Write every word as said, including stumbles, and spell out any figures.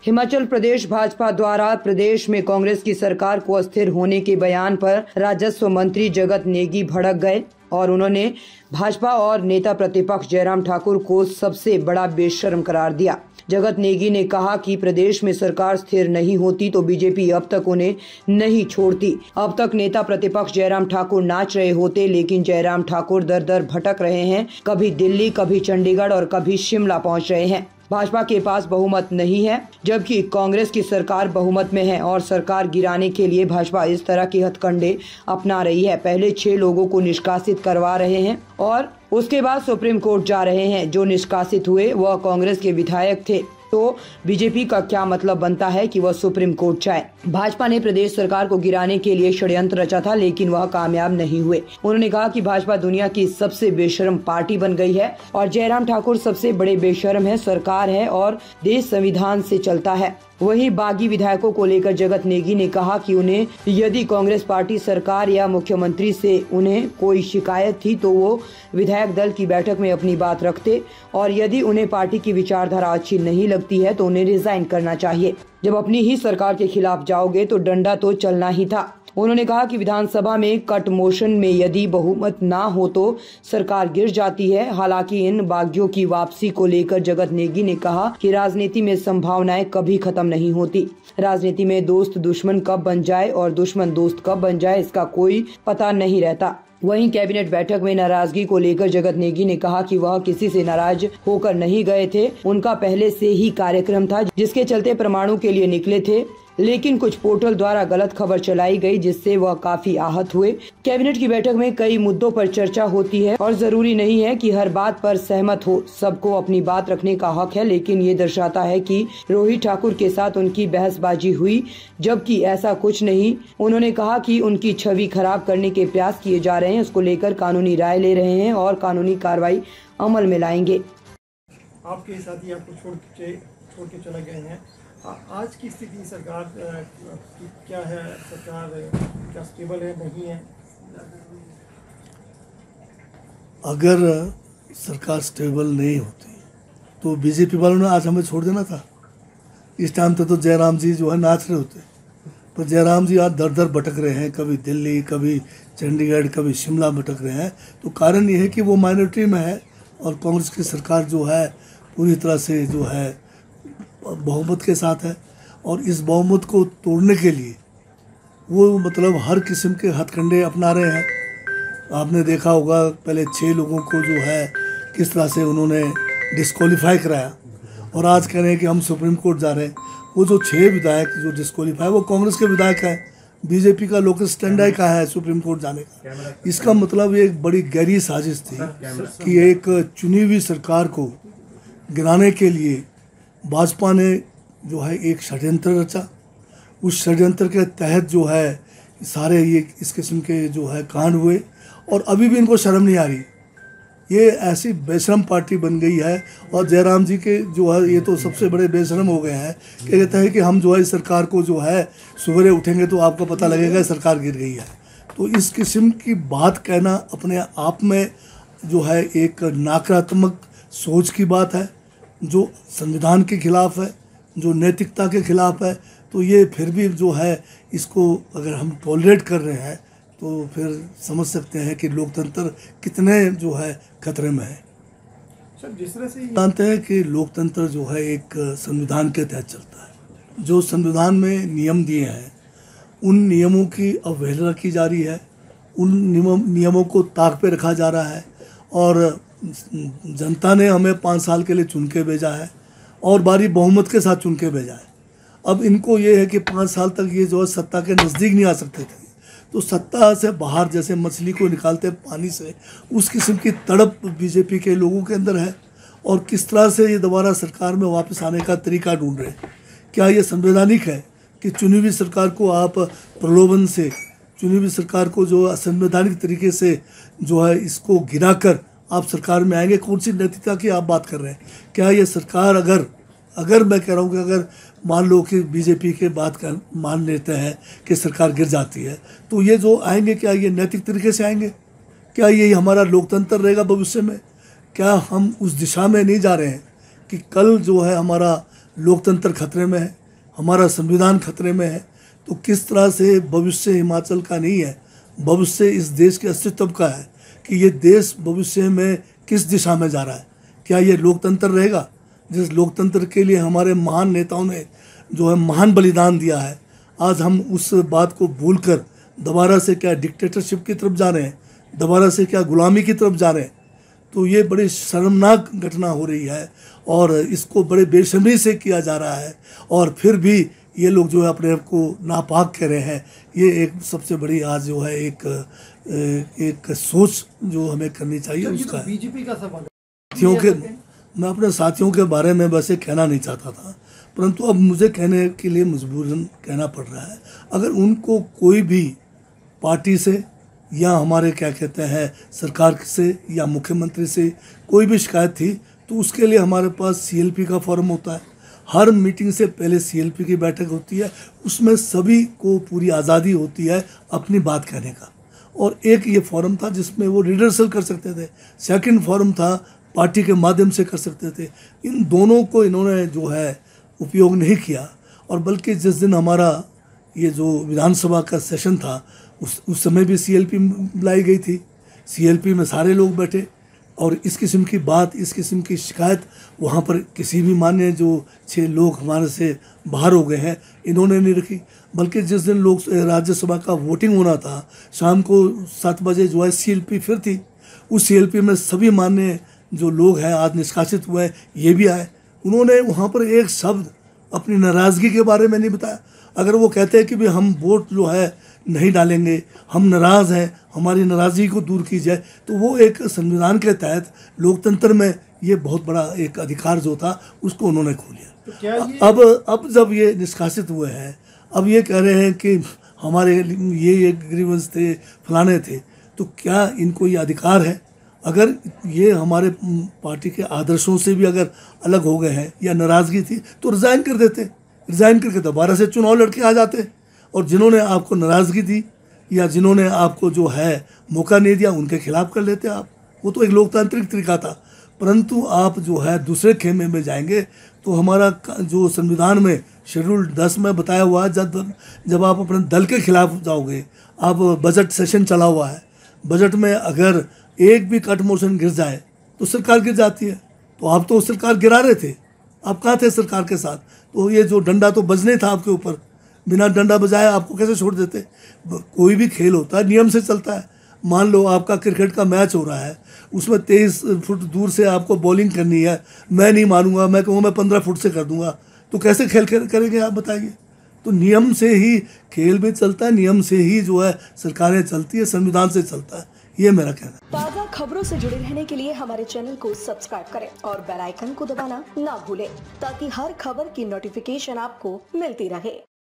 हिमाचल प्रदेश भाजपा द्वारा प्रदेश में कांग्रेस की सरकार को अस्थिर होने के बयान पर राजस्व मंत्री जगत नेगी भड़क गए और उन्होंने भाजपा और नेता प्रतिपक्ष जयराम ठाकुर को सबसे बड़ा बेशर्म करार दिया। जगत नेगी ने कहा कि प्रदेश में सरकार स्थिर नहीं होती तो बीजेपी अब तक उन्हें नहीं छोड़ती। अब तक नेता प्रतिपक्ष जयराम ठाकुर नाच रहे होते, लेकिन जयराम ठाकुर दर दर भटक रहे हैं। कभी दिल्ली, कभी चंडीगढ़ और कभी शिमला पहुंच रहे हैं। भाजपा के पास बहुमत नहीं है, जबकि कांग्रेस की सरकार बहुमत में है और सरकार गिराने के लिए भाजपा इस तरह के हथकंडे अपना रही है। पहले छह लोगों को निष्कासित करवा रहे हैं और उसके बाद सुप्रीम कोर्ट जा रहे हैं। जो निष्कासित हुए वह कांग्रेस के विधायक थे, तो बीजेपी का क्या मतलब बनता है कि वह सुप्रीम कोर्ट जाए। भाजपा ने प्रदेश सरकार को गिराने के लिए षड्यंत्र रचा था, लेकिन वह कामयाब नहीं हुए। उन्होंने कहा कि भाजपा दुनिया की सबसे बेशर्म पार्टी बन गई है और जयराम ठाकुर सबसे बड़े बेशर्म है। सरकार है और देश संविधान से चलता है। वहीं बागी विधायकों को लेकर जगत नेगी ने कहा कि उन्हें यदि कांग्रेस पार्टी सरकार या मुख्यमंत्री से उन्हें कोई शिकायत थी तो वो विधायक दल की बैठक में अपनी बात रखते और यदि उन्हें पार्टी की विचारधारा अच्छी नहीं लगती है तो उन्हें रिजाइन करना चाहिए। जब अपनी ही सरकार के खिलाफ जाओगे तो डंडा तो चलना ही था। उन्होंने कहा कि विधानसभा में कट मोशन में यदि बहुमत ना हो तो सरकार गिर जाती है। हालांकि इन बागियों की वापसी को लेकर जगत नेगी ने कहा कि राजनीति में संभावनाएं कभी खत्म नहीं होती। राजनीति में दोस्त दुश्मन कब बन जाए और दुश्मन दोस्त कब बन जाए इसका कोई पता नहीं रहता। वहीं कैबिनेट बैठक में नाराजगी को लेकर जगत नेगी ने कहा कि वह किसी से नाराज होकर नहीं गए थे। उनका पहले से ही कार्यक्रम था जिसके चलते परमाणु के लिए निकले थे, लेकिन कुछ पोर्टल द्वारा गलत खबर चलाई गई जिससे वह काफी आहत हुए। कैबिनेट की बैठक में कई मुद्दों पर चर्चा होती है और जरूरी नहीं है कि हर बात पर सहमत हो। सबको अपनी बात रखने का हक है, लेकिन ये दर्शाता है कि रोहित ठाकुर के साथ उनकी बहसबाजी हुई, जबकि ऐसा कुछ नहीं। उन्होंने कहा कि उनकी छवि खराब करने के प्रयास किए जा रहे हैं। उसको लेकर कानूनी राय ले रहे हैं और कानूनी कार्रवाई अमल में लाएंगे। आपके साथी आपको छोड़ के छोड़ के चले गए हैं। आज की स्थिति सरकार की क्या है? सरकार क्या स्टेबल है, नहीं है? अगर सरकार स्टेबल नहीं होती तो बीजेपी वालों ने आज हमें छोड़ देना था। इस टाइम तक तो जयराम जी जो है नाच रहे होते, पर जयराम जी आज दर दर भटक रहे हैं। कभी दिल्ली, कभी चंडीगढ़, कभी शिमला भटक रहे हैं। तो कारण ये है कि वो माइनॉरिटी में है और कांग्रेस की सरकार जो है पूरी तरह से जो है बहुमत के साथ है और इस बहुमत को तोड़ने के लिए वो मतलब हर किस्म के हथकंडे अपना रहे हैं। आपने देखा होगा पहले छः लोगों को जो है किस तरह से उन्होंने डिस्क्वालीफाई कराया और आज कह रहे हैं कि हम सुप्रीम कोर्ट जा रहे हैं। वो जो छः विधायक जो डिस्क्वालीफाई वो कांग्रेस के विधायक हैं। बीजेपी का लोकल स्टैंड आई कहाँ है सुप्रीम कोर्ट जाने का? इसका मतलब ये एक बड़ी गहरी साजिश थी कि एक चुनी हुई सरकार को गिराने के लिए भाजपा ने जो है एक षड्यंत्र रचा। उस षड्यंत्र के तहत जो है सारे ये इस किस्म के जो है कांड हुए और अभी भी इनको शर्म नहीं आ रही। ये ऐसी बेशरम पार्टी बन गई है और जयराम जी के जो है ये तो सबसे बड़े बेशरम हो गए हैं कि कहते हैं कि हम जो है इस सरकार को जो है सवेरे उठेंगे तो आपको पता लगेगा सरकार गिर गई है। तो इस किस्म की बात कहना अपने आप में जो है एक नकारात्मक सोच की बात है, जो संविधान के खिलाफ है, जो नैतिकता के खिलाफ है। तो ये फिर भी जो है इसको अगर हम टॉलरेट कर रहे हैं तो फिर समझ सकते हैं कि लोकतंत्र कितने जो है खतरे में है। सर, जिस तरह से जानते हैं कि लोकतंत्र जो है एक संविधान के तहत चलता है। जो संविधान में नियम दिए हैं उन नियमों की अवहेलना की जा रही है, उन नियम नियमों को ताक पे रखा जा रहा है और जनता ने हमें पाँच साल के लिए चुन के भेजा है और बारी बहुमत के साथ चुन के भेजा है। अब इनको ये है कि पाँच साल तक ये जो है सत्ता के नज़दीक नहीं आ सकते थे, तो सत्ता से बाहर जैसे मछली को निकालते पानी से, उस किस्म की तड़प बीजेपी के लोगों के अंदर है और किस तरह से ये दोबारा सरकार में वापस आने का तरीका ढूंढ रहे हैं। क्या ये संवैधानिक है कि चुनी हुई सरकार को आप प्रलोभन से, चुनी हुई सरकार को जो असंवैधानिक तरीके से जो है इसको गिरा कर आप सरकार में आएंगे? कौन सी नैतिकता की आप बात कर रहे हैं? क्या ये सरकार अगर अगर मैं कह रहा हूँ कि अगर मान लो कि बीजेपी के बात कर मान लेते हैं कि सरकार गिर जाती है तो ये जो आएंगे क्या ये नैतिक तरीके से आएंगे? क्या ये हमारा लोकतंत्र रहेगा भविष्य में? क्या हम उस दिशा में नहीं जा रहे हैं कि कल जो है हमारा लोकतंत्र खतरे में है, हमारा संविधान खतरे में है, तो किस तरह से भविष्य हिमाचल का नहीं है, भविष्य इस देश के अस्तित्व का है कि ये देश भविष्य में किस दिशा में जा रहा है। क्या ये लोकतंत्र रहेगा जिस लोकतंत्र के लिए हमारे महान नेताओं ने जो है महान बलिदान दिया है, आज हम उस बात को भूलकर दोबारा से क्या डिक्टेटरशिप की तरफ जा रहे हैं, दोबारा से क्या गुलामी की तरफ जा रहे हैं। तो ये बड़ी शर्मनाक घटना हो रही है और इसको बड़े बेशर्मी से किया जा रहा है और फिर भी ये लोग जो है अपने आप को नापाक कह रहे हैं। ये एक सबसे बड़ी आज जो है एक एक सोच जो हमें करनी चाहिए उसका है। बीजेपी का सवाल साथियों के मैं अपने साथियों के बारे में वैसे कहना नहीं चाहता था, परंतु अब मुझे कहने के लिए मजबूरन कहना पड़ रहा है। अगर उनको कोई भी पार्टी से या हमारे क्या कहते हैं सरकार से या मुख्यमंत्री से कोई भी शिकायत थी तो उसके लिए हमारे पास सीएलपी का फॉर्म होता है। हर मीटिंग से पहले सीएलपी की बैठक होती है, उसमें सभी को पूरी आज़ादी होती है अपनी बात कहने का। और एक ये फॉर्म था जिसमें वो रिहर्सल कर सकते थे, सेकंड फॉर्म था पार्टी के माध्यम से कर सकते थे। इन दोनों को इन्होंने जो है उपयोग नहीं किया और बल्कि जिस दिन हमारा ये जो विधानसभा का सेशन था उस उस समय भी सीएलपी बुलाई गई थी। सीएलपी में सारे लोग बैठे और इस किस्म की बात, इस किस्म की शिकायत वहाँ पर किसी भी मान्य जो छः लोग हमारे से बाहर हो गए हैं इन्होंने नहीं रखी। बल्कि जिस दिन लोग राज्यसभा का वोटिंग होना था शाम को सात बजे जो है सीएलपी फिर थी, उस सीएलपी में सभी मान्य जो लोग हैं आज निष्कासित हुए ये भी आए। उन्होंने वहाँ पर एक शब्द अपनी नाराज़गी के बारे में नहीं बताया। अगर वो कहते हैं कि भी हम वोट जो है नहीं डालेंगे, हम नाराज़ हैं, हमारी नाराज़गी को दूर की जाए, तो वो एक संविधान के तहत लोकतंत्र में ये बहुत बड़ा एक अधिकार जो था उसको उन्होंने खो लिया। तो क्या ये... अब अब जब ये निष्कासित हुए हैं, अब ये कह रहे हैं कि हमारे ये ये ग्रीवेंस थे, फलाने थे, तो क्या इनको ये अधिकार है? अगर ये हमारे पार्टी के आदर्शों से भी अगर अलग हो गए हैं या नाराज़गी थी तो रिज़ाइन कर देते, रिज़ाइन करके दोबारा से चुनाव लड़के आ जाते। और जिन्होंने आपको नाराज़गी दी या जिन्होंने आपको जो है मौका नहीं दिया उनके खिलाफ कर लेते आप। वो तो एक लोकतांत्रिक तरीका था। परंतु आप जो है दूसरे खेमे में जाएंगे तो हमारा जो संविधान में शेड्यूल दस में बताया हुआ है, जब जब आप अपने दल के खिलाफ जाओगे, आप बजट सेशन चला हुआ है, बजट में अगर एक भी कट मोशन गिर जाए तो सरकार गिर जाती है। तो आप तो सरकार गिरा रहे थे, आप कहाँ थे सरकार के साथ? तो ये जो डंडा तो बजने था आपके ऊपर, बिना डंडा बजाए आपको कैसे छोड़ देते? कोई भी खेल होता है नियम से चलता है। मान लो आपका क्रिकेट का मैच हो रहा है, उसमें तेईस फुट दूर से आपको बॉलिंग करनी है, मैं नहीं मानूंगा, मैं कहूँ मैं पंद्रह फुट से कर दूंगा, तो कैसे खेल करेंगे आप बताइए? तो नियम से ही खेल भी चलता है, नियम से ही जो है सरकारें चलती है, संविधान से चलता है। ये मेरा कहना है। ताज़ा खबरों से जुड़े रहने के लिए हमारे चैनल को सब्सक्राइब करें और बेल आइकन को दबाना ना भूलें ताकि हर खबर की नोटिफिकेशन आपको मिलती रहे।